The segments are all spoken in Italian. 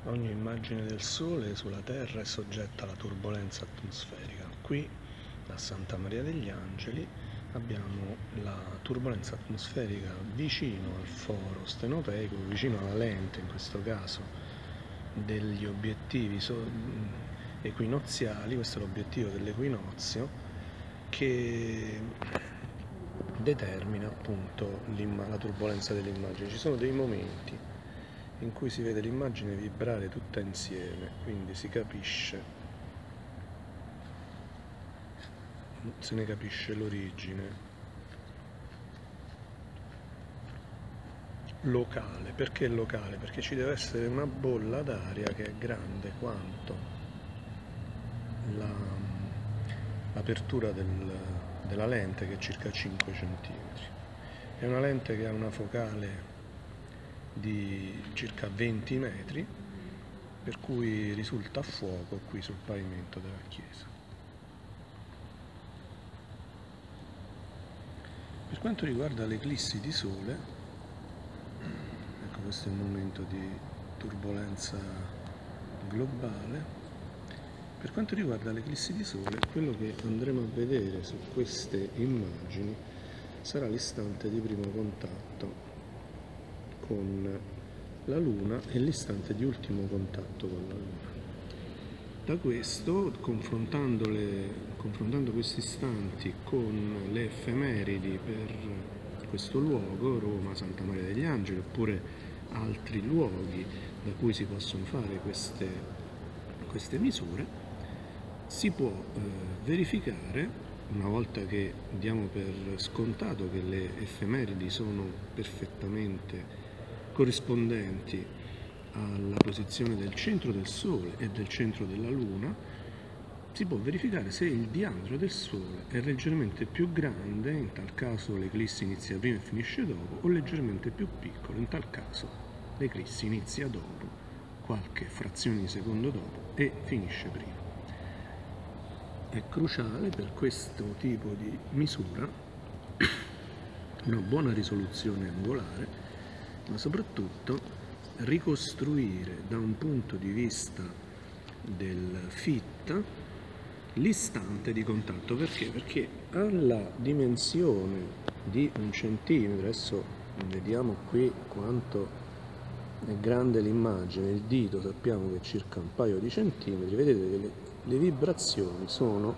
Ogni immagine del Sole sulla Terra è soggetta alla turbolenza atmosferica. Qui, a Santa Maria degli Angeli, abbiamo la turbolenza atmosferica vicino al foro stenopeico, vicino alla lente, in questo caso, degli obiettivi equinoziali. Questo è l'obiettivo dell'equinozio, che determina appunto la turbolenza delle immagini. Ci sono dei momenti in cui si vede l'immagine vibrare tutta insieme, quindi si capisce, se ne capisce l'origine locale. Perché locale? Perché ci deve essere una bolla d'aria che è grande quanto l'apertura della lente, che è circa 5 cm. È una lente che ha una focale di circa 20 metri, per cui risulta a fuoco qui sul pavimento della chiesa. Per quanto riguarda l'eclissi di sole, ecco, questo è il momento di turbolenza globale. Per quanto riguarda l'eclissi di sole, quello che andremo a vedere su queste immagini sarà l'istante di primo contatto con la Luna e l'istante di ultimo contatto con la Luna. Da questo, confrontando questi istanti con le effemeridi per questo luogo, Roma, Santa Maria degli Angeli, oppure altri luoghi da cui si possono fare queste misure, si può verificare, una volta che diamo per scontato che le effemeridi sono perfettamente corrispondenti alla posizione del centro del Sole e del centro della Luna, si può verificare se il diametro del Sole è leggermente più grande, in tal caso l'eclissi inizia prima e finisce dopo, o leggermente più piccolo, in tal caso l'eclissi inizia dopo, qualche frazione di secondo dopo, e finisce prima. È cruciale per questo tipo di misura una buona risoluzione angolare, ma soprattutto ricostruire da un punto di vista del fit l'istante di contatto. Perché? Perché alla dimensione di 1 centimetro, adesso vediamo qui quanto è grande l'immagine, il dito sappiamo che è circa un paio di centimetri, vedete che le vibrazioni sono,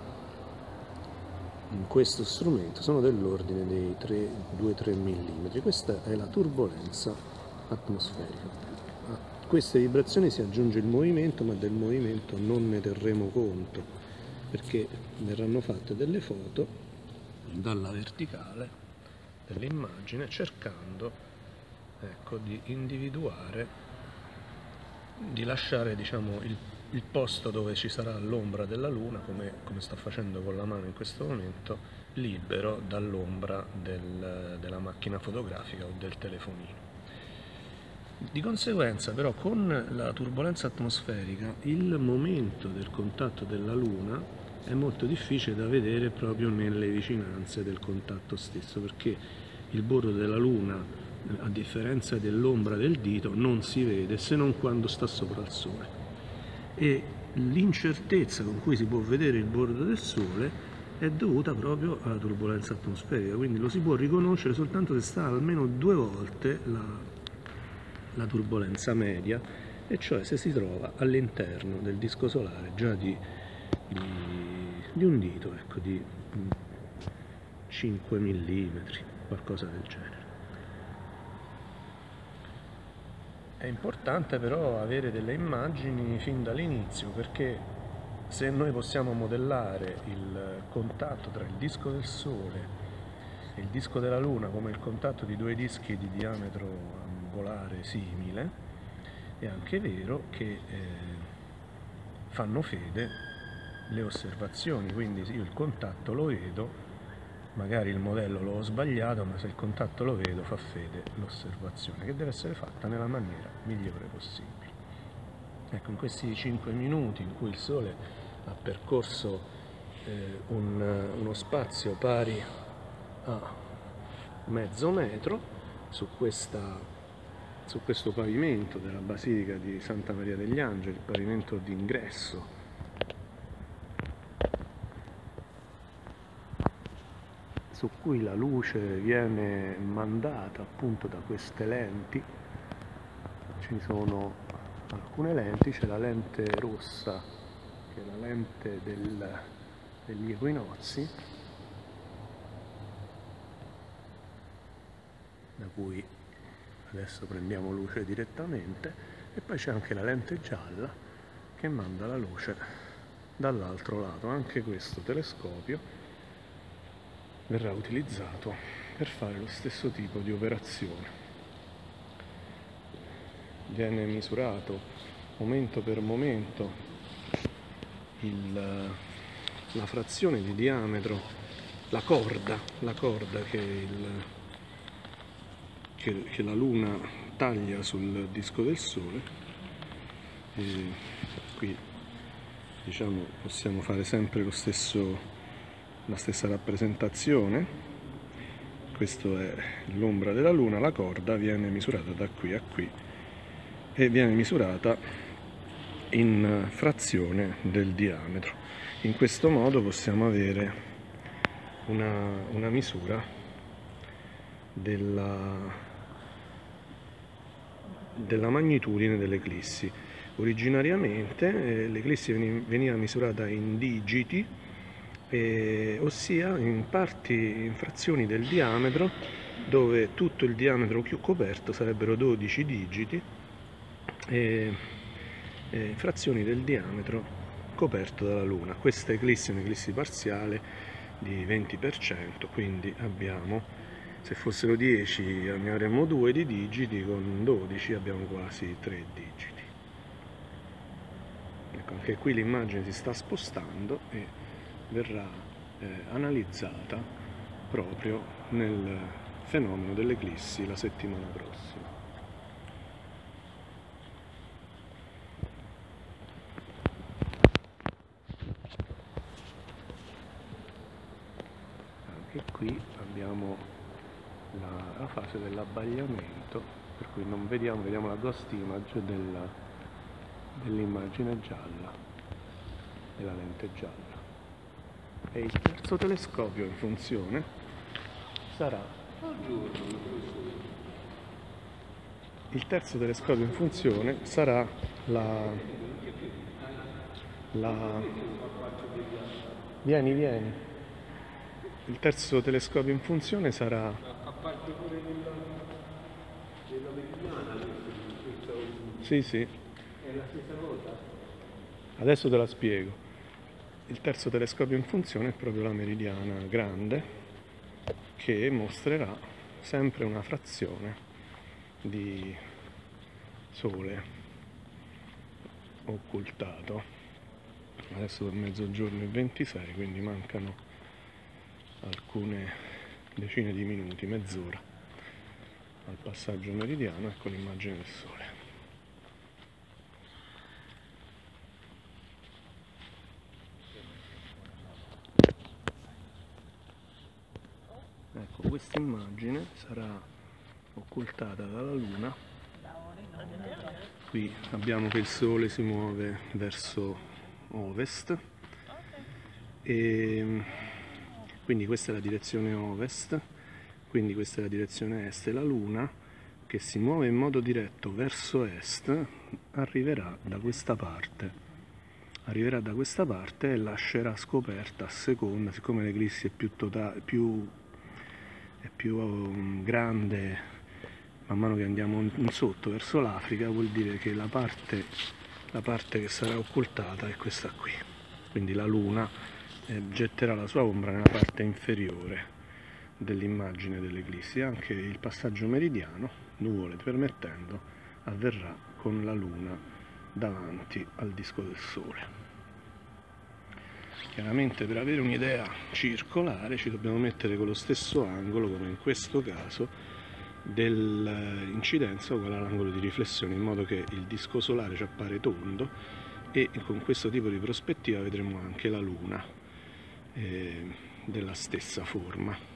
in questo strumento, sono dell'ordine dei 2-3 mm. Questa è la turbolenza atmosferica. A queste vibrazioni si aggiunge il movimento, ma del movimento non ne terremo conto, perché verranno fatte delle foto dalla verticale dell'immagine, cercando, ecco, di individuare, di lasciare, diciamo, il posto dove ci sarà l'ombra della Luna, come sto facendo con la mano in questo momento, libero dall'ombra della macchina fotografica o del telefonino. Di conseguenza, però, con la turbolenza atmosferica il momento del contatto della Luna è molto difficile da vedere proprio nelle vicinanze del contatto stesso, perché il bordo della Luna, a differenza dell'ombra del dito, non si vede se non quando sta sopra il Sole, e l'incertezza con cui si può vedere il bordo del Sole è dovuta proprio alla turbolenza atmosferica, quindi lo si può riconoscere soltanto se sta almeno 2 volte la turbolenza media, e cioè se si trova all'interno del disco solare già di un dito, ecco, di 5 mm, qualcosa del genere. È importante però avere delle immagini fin dall'inizio, perché se noi possiamo modellare il contatto tra il disco del Sole e il disco della Luna come il contatto di 2 dischi di diametro angolare simile, è anche vero che fanno fede le osservazioni, quindi io il contatto lo vedo, magari il modello l'ho sbagliato, ma se il contatto lo vedo fa fede l'osservazione, che deve essere fatta nella maniera migliore possibile. Ecco, in questi 5 minuti in cui il Sole ha percorso uno spazio pari a mezzo metro su questa su questo pavimento della Basilica di Santa Maria degli Angeli, il pavimento d'ingresso. Su cui la luce viene mandata appunto da queste lenti. Ci sono alcune lenti, c'è la lente rossa che è la lente degli equinozi, da cui adesso prendiamo luce direttamente, e poi c'è anche la lente gialla che manda la luce dall'altro lato. Anche questo telescopio verrà utilizzato per fare lo stesso tipo di operazione. Viene misurato momento per momento la frazione di diametro, la corda che la Luna taglia sul disco del Sole. E qui diciamo possiamo fare sempre la stessa rappresentazione. Questa è l'ombra della Luna, la corda viene misurata da qui a qui e viene misurata in frazione del diametro. In questo modo possiamo avere una misura della magnitudine dell'eclissi. Originariamente l'eclissi veniva misurata in digiti, ossia in frazioni del diametro, dove tutto il diametro coperto sarebbero 12 digiti, e frazioni del diametro coperto dalla Luna. Questa eclissi è un'eclissi parziale di 20%, quindi abbiamo, se fossero 10 ne avremmo 2 di digiti, con 12 abbiamo quasi 3 digiti. Ecco, anche qui l'immagine si sta spostando e verrà analizzata proprio nel fenomeno dell'eclissi la settimana prossima. Anche qui abbiamo la fase dell'abbagliamento, per cui non vediamo la ghost image dell'immagine gialla, della lente gialla. E il terzo telescopio in funzione sarà Vieni. Il terzo telescopio in funzione sarà... A parte pure della meridiana, Sì. è la stessa cosa? Adesso te la spiego. Il terzo telescopio in funzione è proprio la meridiana grande, che mostrerà sempre una frazione di Sole occultato. Adesso per mezzogiorno e 26, quindi mancano alcune decine di minuti, mezz'ora al passaggio meridiano. Ecco l'immagine del Sole. Ecco, questa immagine sarà occultata dalla Luna. Qui abbiamo che il Sole si muove verso ovest, e quindi questa è la direzione ovest, quindi questa è la direzione est, e la Luna, che si muove in modo diretto verso est, arriverà da questa parte e lascerà scoperta a seconda, siccome l'eclissi è più grande man mano che andiamo in sotto verso l'Africa, vuol dire che la parte che sarà occultata è questa qui. Quindi la Luna getterà la sua ombra nella parte inferiore dell'immagine dell'eclissi. Anche il passaggio meridiano, nuvole permettendo, avverrà con la Luna davanti al disco del Sole. Chiaramente per avere un'idea circolare ci dobbiamo mettere con lo stesso angolo, come in questo caso, dell'incidenza uguale all'angolo di riflessione, in modo che il disco solare ci appare tondo, e con questo tipo di prospettiva vedremo anche la Luna della stessa forma.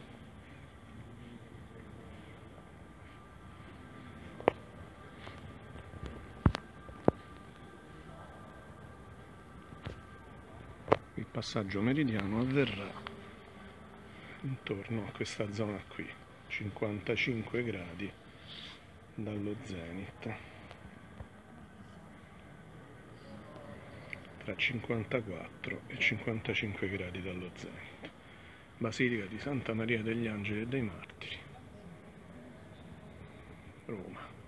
passaggio meridiano avverrà intorno a questa zona qui, 55 gradi dallo zenit, tra 54 e 55 gradi dallo zenit. Basilica di Santa Maria degli Angeli e dei Martiri, Roma.